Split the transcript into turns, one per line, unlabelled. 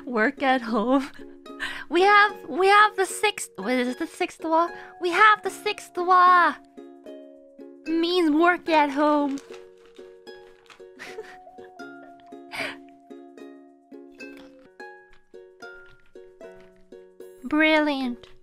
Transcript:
Work at home. We have the sixth. What is the sixth law? We have the sixth law. Means work at home. Brilliant.